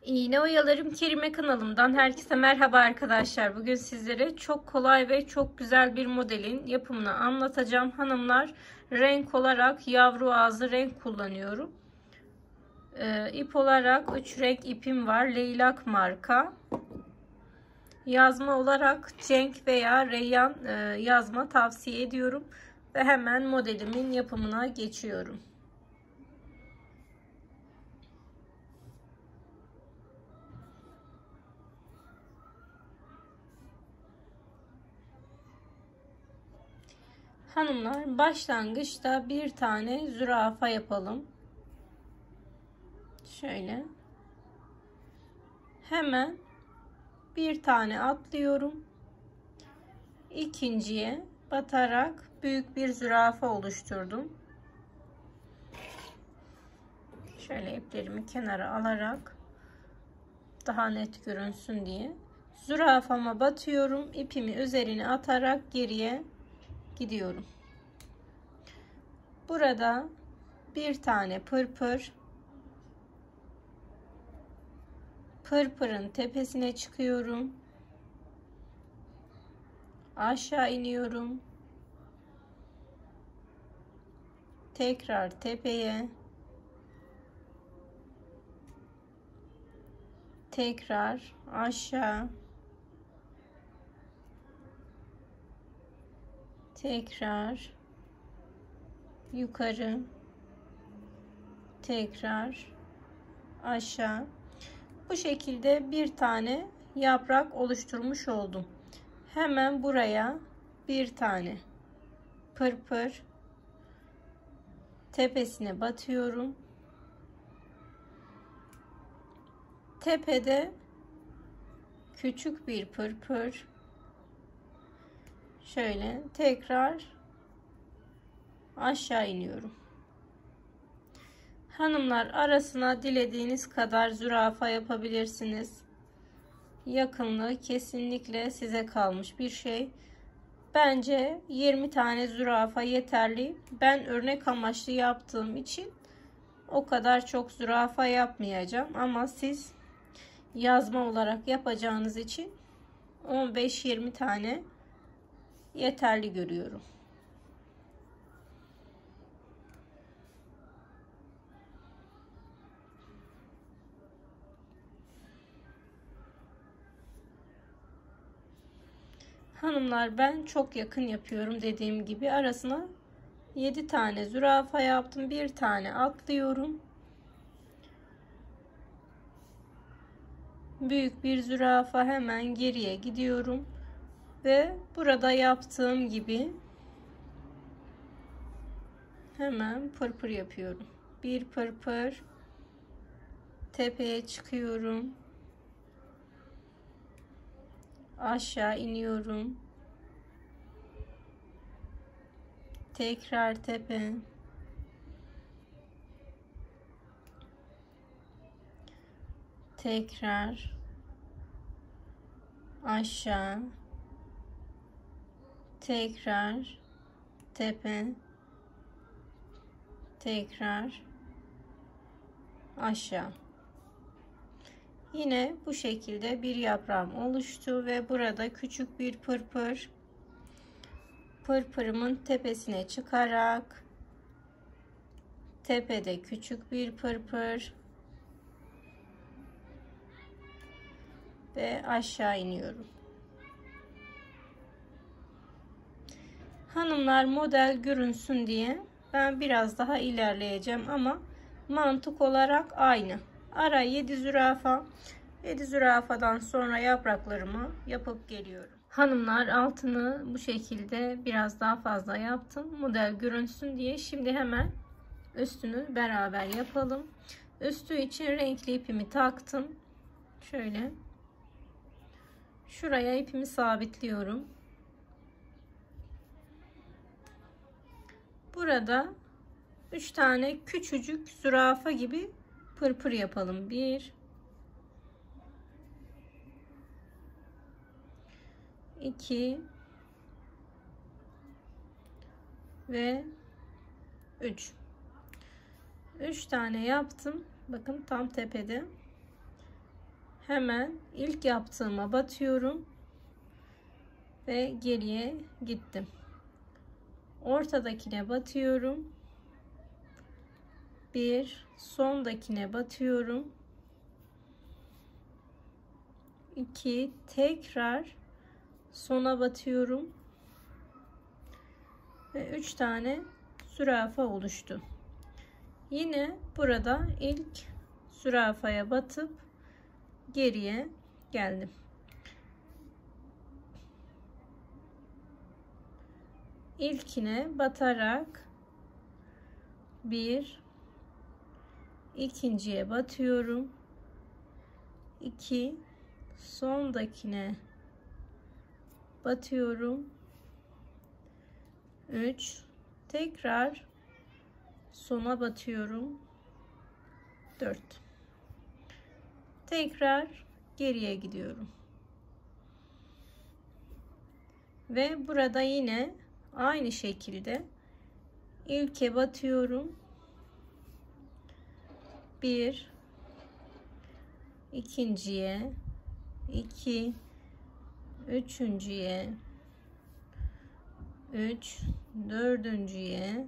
İğne Oyalarım Kerime kanalımdan herkese merhaba arkadaşlar. Bugün sizlere çok kolay ve çok güzel bir modelin yapımını anlatacağım. Hanımlar, renk olarak yavru ağzı renk kullanıyorum. İp olarak 3 renk ipim var. Leylak marka. Yazma olarak Cenk veya Reyyan yazma tavsiye ediyorum. Ve hemen modelimin yapımına geçiyorum. Hanımlar, başlangıçta bir tane zürafa yapalım. Şöyle. Hemen bir tane atlıyorum. İkinciye batarak büyük bir zürafa oluşturdum. Şöyle iplerimi kenara alarak daha net görünsün diye. Zürafama batıyorum. İpimi üzerine atarak geriye gidiyorum. Burada bir tane pırpır. Pırpırın tepesine çıkıyorum. Aşağı iniyorum. Tekrar tepeye. Tekrar aşağı. Tekrar yukarı. Tekrar aşağı. Bu şekilde bir tane yaprak oluşturmuş oldum. Hemen buraya bir tane pırpır tepesine batıyorum. Tepede küçük bir pırpır. Şöyle tekrar aşağı iniyorum. Hanımlar, arasına dilediğiniz kadar zürafa yapabilirsiniz. Yakınlığı kesinlikle size kalmış bir şey. Bence 20 tane zürafa yeterli. Ben örnek amaçlı yaptığım için o kadar çok zürafa yapmayacağım. Ama siz yazma olarak yapacağınız için 15-20 tane yeterli görüyorum. Hanımlar, ben çok yakın yapıyorum dediğim gibi. Arasına 7 tane zürafa yaptım. Bir tane atlıyorum. Büyük bir zürafa, hemen geriye gidiyorum. Ve burada yaptığım gibi hemen pırpır yapıyorum. Bir pırpır. Tepeye çıkıyorum. Aşağı iniyorum. Tekrar tepe. Tekrar aşağı. Tekrar tepe. Tekrar aşağı. Yine bu şekilde bir yaprağım oluştu ve burada küçük bir pırpır. Pırpırımın tepesine çıkarak tepede küçük bir pırpır ve aşağı iniyorum. Hanımlar, model görünsün diye ben biraz daha ilerleyeceğim ama mantık olarak aynı. Ara 7 zürafa. 7 zürafadan sonra yapraklarımı yapıp geliyorum. Hanımlar, altını bu şekilde biraz daha fazla yaptım. Model görünsün diye. Şimdi hemen üstünü beraber yapalım. Üstü için renkli ipimi taktım. Şöyle. Şuraya ipimi sabitliyorum. Burada 3 tane küçücük zürafa gibi pırpır yapalım. 1 2 ve 3. 3 tane yaptım. Bakın tam tepede. hemen ilk yaptığıma batıyorum ve geriye gittim. Ortadakine batıyorum. Bir, sondakine batıyorum. 2, tekrar sona batıyorum. Ve 3 tane zürafa oluştu. Yine burada ilk zürafaya batıp geriye geldim. İlkine batarak bir, ikinciye batıyorum. 2, sondakine batıyorum. 3, tekrar sona batıyorum. 4, tekrar geriye gidiyorum. Ve burada yine aynı şekilde ilke batıyorum. 1, ikinciye, 2, üçüncüye, 3, dördüncüye,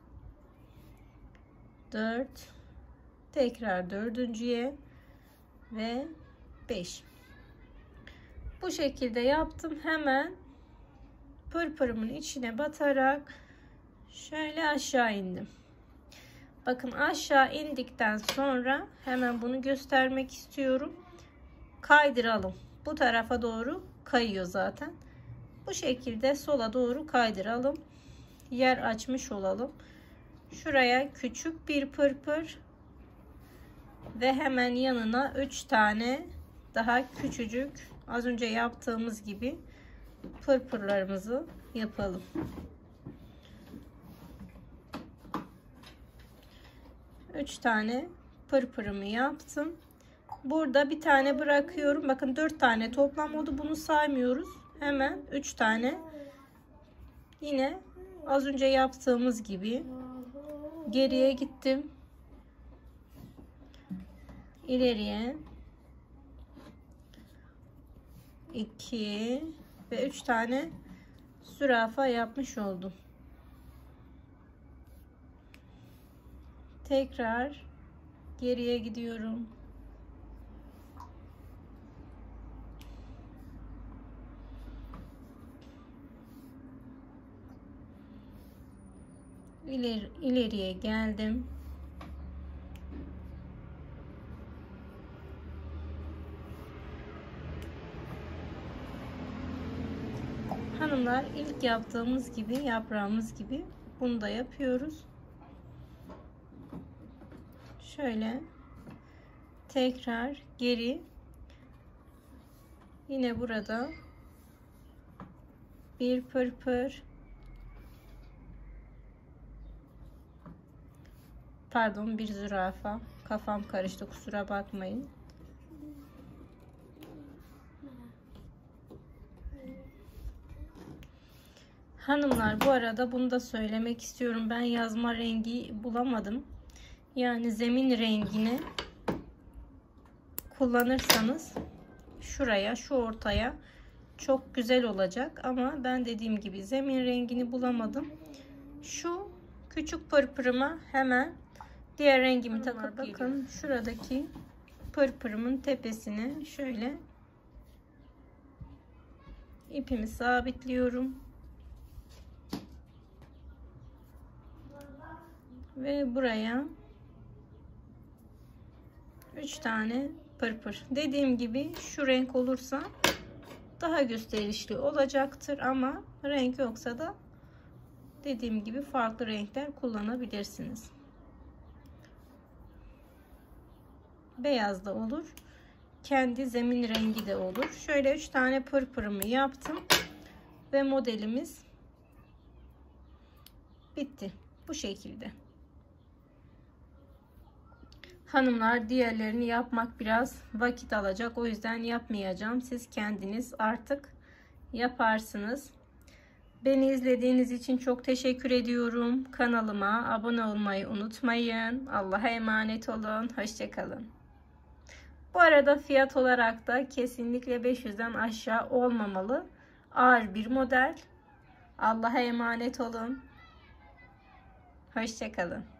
4, tekrar dördüncüye ve 5. Bu şekilde yaptım. Hemen pırpırımın içine batarak şöyle aşağı indim. Bakın aşağı indikten sonra hemen bunu göstermek istiyorum. Kaydıralım. Bu tarafa doğru kayıyor zaten. Bu şekilde sola doğru kaydıralım. Yer açmış olalım. Şuraya küçük bir pırpır ve hemen yanına 3 tane daha küçücük, az önce yaptığımız gibi pırpırlarımızı yapalım. Üç tane pırpırımı yaptım. Burada bir tane bırakıyorum. Bakın 4 tane toplam oldu. Bunu saymıyoruz. Hemen 3 tane yine az önce yaptığımız gibi geriye gittim. İleriye 2 ve 3 tane zürafa yapmış oldum. Tekrar geriye gidiyorum. İleriye geldim. Hanımlar, ilk yaptığımız gibi, yaprağımız gibi bunu da yapıyoruz. Şöyle tekrar geri, yine burada bir pırpır, pardon, bir zürafa, kafam karıştı, kusura bakmayın. Hanımlar, bu arada bunu da söylemek istiyorum. Ben yazma rengi bulamadım. Yani zemin rengini kullanırsanız şuraya, şu ortaya çok güzel olacak. Ama ben dediğim gibi zemin rengini bulamadım. Şu küçük pırpırıma hemen diğer rengimi takıp bakın şuradaki pırpırımın tepesine şöyle ipimi sabitliyorum. Ve buraya 3 tane pırpır. Dediğim gibi şu renk olursa daha gösterişli olacaktır ama renk yoksa da dediğim gibi farklı renkler kullanabilirsiniz. Beyaz da olur. Kendi zemin rengi de olur. Şöyle 3 tane pırpırımı yaptım ve modelimiz bitti. Bu şekilde. Hanımlar, diğerlerini yapmak biraz vakit alacak. O yüzden yapmayacağım. Siz kendiniz artık yaparsınız. Beni izlediğiniz için çok teşekkür ediyorum. Kanalıma abone olmayı unutmayın. Allah'a emanet olun. Hoşça kalın. Bu arada fiyat olarak da kesinlikle 500'den aşağı olmamalı. Ağır bir model. Allah'a emanet olun. Hoşça kalın.